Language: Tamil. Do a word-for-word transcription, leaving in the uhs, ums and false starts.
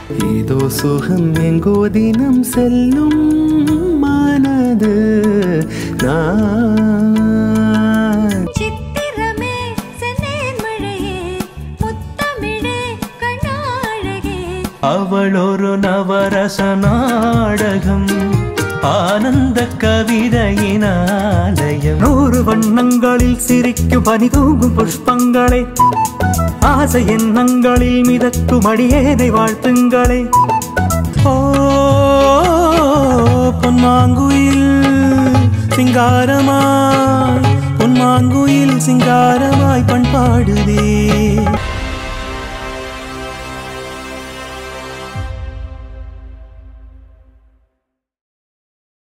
ஏதோ சுகம் எங்கோ தினம் செல்லும் மனது நான் சித்திரமே சென்னேன் மழையே முத்தமிழே கண்ணாழகே அவள் ஒரு நவரச நாடகம் ஆனந்த கவிதையின் ஆலயம் நூறு வண்ணங்களில் சிரிக்கும் பனி தூங்கும் புஷ்பங்களே ஆசை எண்ணங்களில் மிதக்கும் அடியேனை வாழ்த்துங்களே ஓ பொன்மாங்குயில் சிங்காரமாய் பொன்மாங்குயில் சிங்காரமாய் பண்பாடுதே